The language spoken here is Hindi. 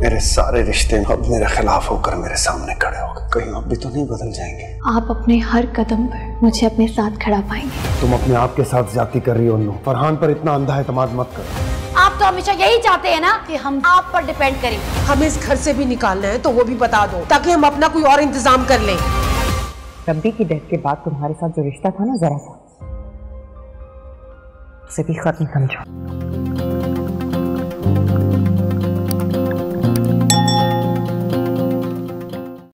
मेरे सारे रिश्ते अब मेरे खिलाफ होकर मेरे सामने खड़े हो गए। कहीं आप भी तो नहीं बदल जाएंगे? आप अपने हर कदम पर मुझे अपने साथ खड़ा पाएंगे। तुम अपने आप के साथ ज्यादती कर रही हो अन्नू। फरहान पर इतना अंधा एतमाद मत करो। आप तो हमेशा यही चाहते हैं ना कि हम आप पर डिपेंड करें। हमें इस घर से भी निकालना है तो वो भी बता दो, ताकि हम अपना कोई और इंतजाम कर लें। रब्बी की डेथ के बाद तुम्हारे साथ जो रिश्ता था ना, जरा सा उसे भी खत्म समझो।